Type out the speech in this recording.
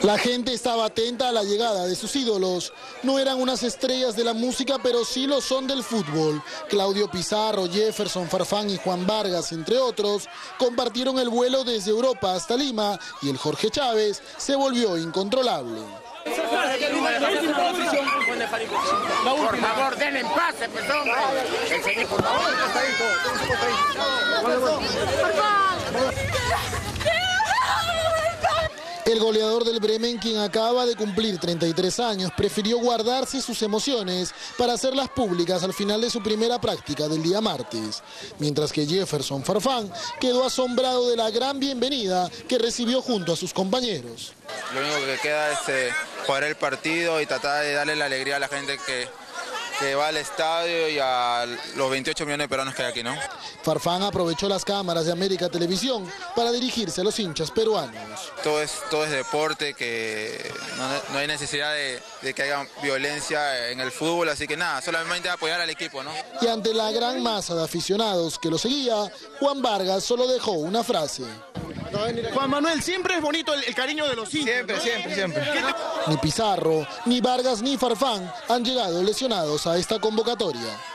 La gente estaba atenta a la llegada de sus ídolos. No eran unas estrellas de la música, pero sí lo son del fútbol. Claudio Pizarro, Jefferson Farfán y Juan Vargas, entre otros, compartieron el vuelo desde Europa hasta Lima y el Jorge Chávez se volvió incontrolable. Por favor, denle en paz, El goleador del Bremen, quien acaba de cumplir 33 años, prefirió guardarse sus emociones para hacerlas públicas al final de su primera práctica del día martes. Mientras que Jefferson Farfán quedó asombrado de la gran bienvenida que recibió junto a sus compañeros. Lo único que queda es jugar el partido y tratar de darle la alegría a la gente que va al estadio y a los 28 millones de peruanos que hay aquí, ¿no? Farfán aprovechó las cámaras de América Televisión para dirigirse a los hinchas peruanos. Todo es deporte, que no hay necesidad de que haya violencia en el fútbol, así que nada, solamente apoyar al equipo, ¿no? Y ante la gran masa de aficionados que lo seguía, Juan Vargas solo dejó una frase. Juan Manuel, siempre es bonito el cariño de los hinchas. Siempre. Ni Pizarro, ni Vargas, ni Farfán han llegado lesionados a esta convocatoria.